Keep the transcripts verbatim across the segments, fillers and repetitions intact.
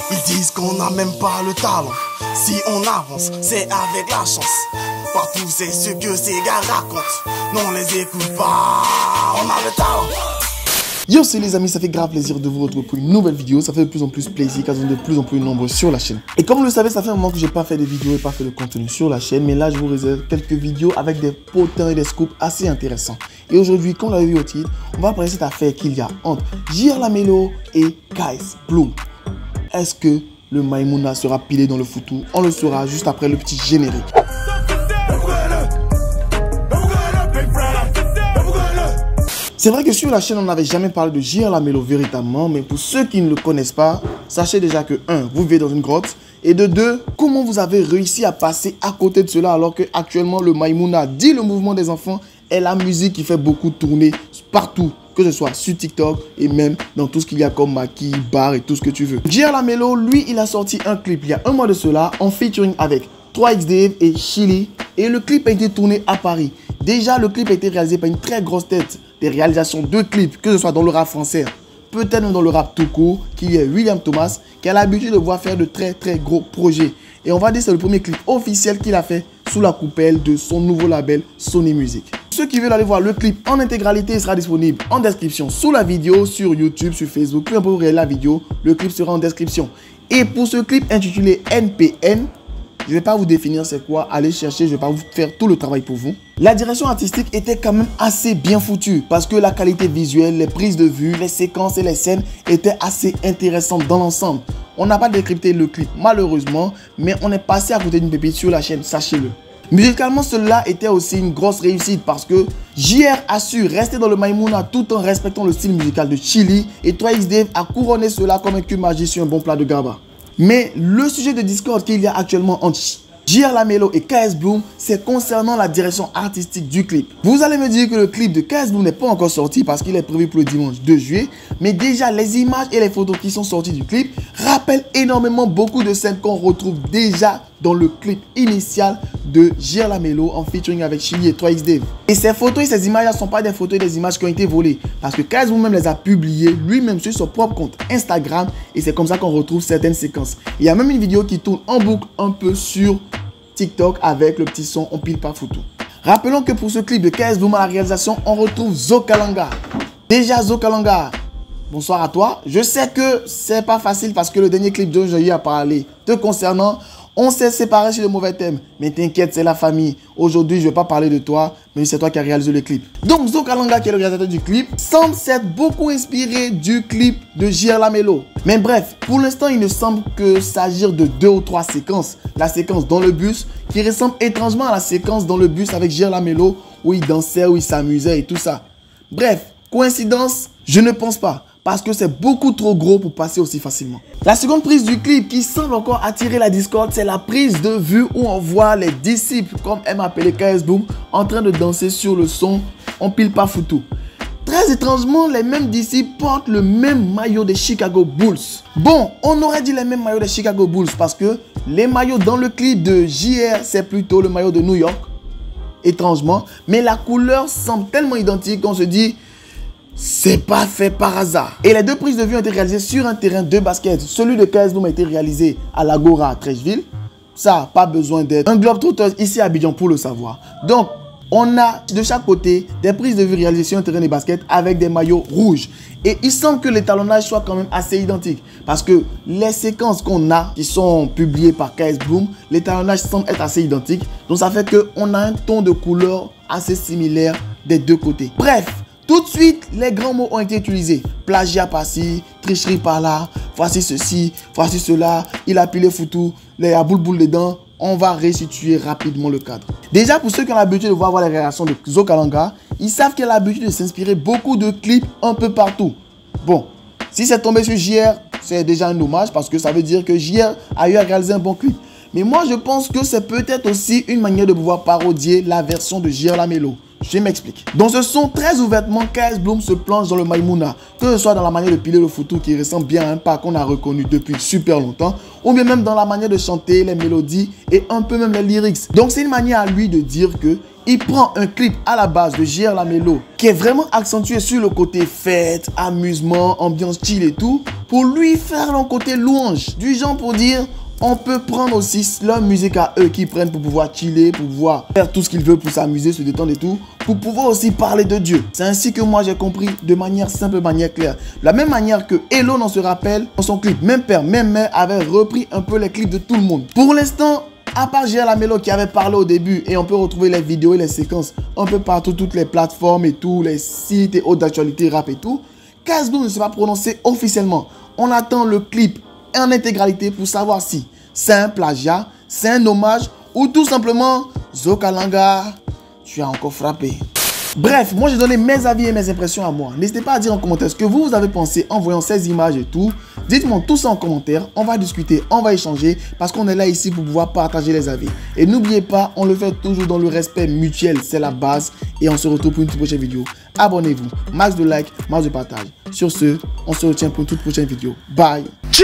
Ils disent qu'on n'a même pas le talent. Si on avance, c'est avec la chance. Partout c'est ce que ces gars racontent. Non, on les écoute pas, on a le talent. Yo, c'est les amis, ça fait grave plaisir de vous retrouver pour une nouvelle vidéo. Ça fait de plus en plus plaisir car vous êtes de plus en plus nombreux sur la chaîne. Et comme vous le savez, ça fait un moment que j'ai pas fait de vidéos et pas fait de contenu sur la chaîne. Mais là, je vous réserve quelques vidéos avec des potins et des scoops assez intéressants. Et aujourd'hui, comme vous l'avez vu au titre, on va parler de cette affaire qu'il y a entre J R Lamello et Kaes Bloom. Est-ce que le Maïmouna sera pilé dans le foutou? On le saura juste après le petit générique. C'est vrai que sur la chaîne, on n'avait jamais parlé de J R Lamello véritablement, mais pour ceux qui ne le connaissent pas, sachez déjà que un, vous vivez dans une grotte, et de deux, comment vous avez réussi à passer à côté de cela alors que actuellement le Maïmouna dit le mouvement des enfants est la musique qui fait beaucoup tourner partout, que ce soit sur TikTok et même dans tout ce qu'il y a comme maquis, bar et tout ce que tu veux. J R Lamello, lui, il a sorti un clip il y a un mois de cela en featuring avec trois X Dave et Chili, et le clip a été tourné à Paris. Déjà, le clip a été réalisé par une très grosse tête des réalisations de clips, que ce soit dans le rap français, peut-être même dans le rap tout court, qui est William Thomas, qui a l'habitude de voir faire de très très gros projets. Et on va dire que c'est le premier clip officiel qu'il a fait sous la coupelle de son nouveau label Sony Music. Ceux qui veulent aller voir le clip en intégralité, il sera disponible en description sous la vidéo, sur YouTube, sur Facebook, peu importe où vous regardez la vidéo, le clip sera en description. Et pour ce clip intitulé N P N, je ne vais pas vous définir c'est quoi, allez chercher, je ne vais pas vous faire tout le travail pour vous. La direction artistique était quand même assez bien foutue parce que la qualité visuelle, les prises de vue, les séquences et les scènes étaient assez intéressantes dans l'ensemble. On n'a pas décrypté le clip malheureusement, mais on est passé à côté d'une pépite sur la chaîne, sachez-le. Musicalement, cela était aussi une grosse réussite parce que J R a su rester dans le Maïmouna tout en respectant le style musical de Chili et trois X Dave a couronné cela comme un cul magique sur un bon plat de gaba. Mais le sujet de discorde qu'il y a actuellement entre J R Lamello et Kaes Bloom, c'est concernant la direction artistique du clip. Vous allez me dire que le clip de Kaes Bloom n'est pas encore sorti parce qu'il est prévu pour le dimanche deux juillet. Mais déjà, les images et les photos qui sont sorties du clip rappellent énormément beaucoup de scènes qu'on retrouve déjà dans le clip initial de J R Lamello en featuring avec Chili et trois X Dave. Et ces photos et ces images ne sont pas des photos et des images qui ont été volées parce que Kaes Bloom même les a publiées lui-même sur son propre compte Instagram et c'est comme ça qu'on retrouve certaines séquences. Il y a même une vidéo qui tourne en boucle un peu sur TikTok avec le petit son on pile pas foutu. Rappelons que pour ce clip de Kaes Bloom à la réalisation, on retrouve Zokalanga. Déjà Zokalanga, bonsoir à toi. Je sais que c'est pas facile parce que le dernier clip dont j'ai eu à parler te concernant, on s'est séparés sur le mauvais thème. Mais t'inquiète, c'est la famille. Aujourd'hui, je ne vais pas parler de toi, mais c'est toi qui as réalisé le clip. Donc, Zokalanga, qui est le réalisateur du clip, semble s'être beaucoup inspiré du clip de J R Lamello. Mais bref, pour l'instant, il ne semble que s'agir de deux ou trois séquences. La séquence dans le bus, qui ressemble étrangement à la séquence dans le bus avec J R Lamello, où il dansait, où il s'amusait et tout ça. Bref, coïncidence, je ne pense pas. Parce que c'est beaucoup trop gros pour passer aussi facilement. La seconde prise du clip qui semble encore attirer la discorde, c'est la prise de vue où on voit les disciples, comme aime appeler Kaes Bloom, en train de danser sur le son on pile pas foutu. Très étrangement, les mêmes disciples portent le même maillot des Chicago Bulls. Bon, on aurait dit les mêmes maillots des Chicago Bulls parce que les maillots dans le clip de J R, c'est plutôt le maillot de New York, étrangement. Mais la couleur semble tellement identique qu'on se dit... c'est pas fait par hasard. Et les deux prises de vue ont été réalisées sur un terrain de basket. Celui de Kaes Bloom a été réalisé à l'Agora à Trècheville. Ça, pas besoin d'être un globetrotter ici à Abidjan pour le savoir. Donc, on a de chaque côté des prises de vue réalisées sur un terrain de basket avec des maillots rouges. Et il semble que l'étalonnage soit quand même assez identique. Parce que les séquences qu'on a, qui sont publiées par Kaes Bloom, l'étalonnage semble être assez identique. Donc, ça fait qu'on a un ton de couleur assez similaire des deux côtés. Bref. Tout de suite, les grands mots ont été utilisés. Plagiat par-ci, tricherie par-là, voici ceci, voici cela, il a pilé foutu, il y a boule boule dedans. On va restituer rapidement le cadre. Déjà, pour ceux qui ont l'habitude de voir, voir les réactions de Zokalanga, ils savent qu'il a l'habitude de s'inspirer beaucoup de clips un peu partout. Bon, si c'est tombé sur J R, c'est déjà un hommage parce que ça veut dire que J R a eu à réaliser un bon clip. Mais moi, je pense que c'est peut-être aussi une manière de pouvoir parodier la version de J R Lamello. Je m'explique. Dans ce son, très ouvertement, K S Bloom se plonge dans le Maïmouna, que ce soit dans la manière de piler le photo qui ressemble bien à un pas qu'on a reconnu depuis super longtemps, ou bien même dans la manière de chanter, les mélodies et un peu même les lyrics. Donc c'est une manière à lui de dire que il prend un clip à la base de J R Lamello qui est vraiment accentué sur le côté fête, amusement, ambiance chill et tout, pour lui faire un côté louange, du genre pour dire on peut prendre aussi leur musique à eux qui prennent pour pouvoir chiller, pour pouvoir faire tout ce qu'ils veulent pour s'amuser, se détendre et tout, pour pouvoir aussi parler de Dieu. C'est ainsi que moi j'ai compris de manière simple, de manière claire. De la même manière que Elon on se rappelle, dans son clip, même père, même mère avait repris un peu les clips de tout le monde. Pour l'instant, à part J R Lamello qui avait parlé au début, et on peut retrouver les vidéos et les séquences un peu partout, toutes les plateformes et tout, les sites et autres d'actualité rap et tout, K S Bloom ne s'est pas prononcé officiellement. On attend le clip en intégralité pour savoir si c'est un plagiat, c'est un hommage ou tout simplement Zokalanga, tu as encore frappé. Bref, moi j'ai donné mes avis et mes impressions à moi. N'hésitez pas à dire en commentaire ce que vous, vous avez pensé en voyant ces images et tout. Dites-moi tout ça en commentaire, on va discuter, on va échanger parce qu'on est là ici pour pouvoir partager les avis. Et n'oubliez pas, on le fait toujours dans le respect mutuel, c'est la base. Et on se retrouve pour une toute prochaine vidéo. Abonnez-vous, max de like, max de partage. Sur ce, on se retient pour une toute prochaine vidéo. Bye.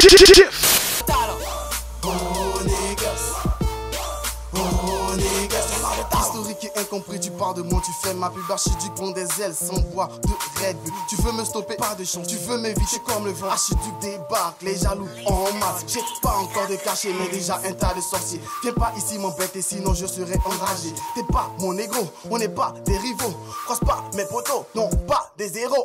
Historique et incompris, tu parles de moi, tu fais ma pub archiduc, bon des ailes sans bois de Red Bull. Tu veux me stopper, pas de chance, tu veux m'éviter comme le vent. Archiduc débarque, les jaloux en masse. J'ai pas encore de cachet, mais déjà un tas de sorciers. Viens pas ici m'embêter, sinon je serai enragé. T'es pas mon négro, on n'est pas des rivaux. Croise pas mes potos, non pas des héros.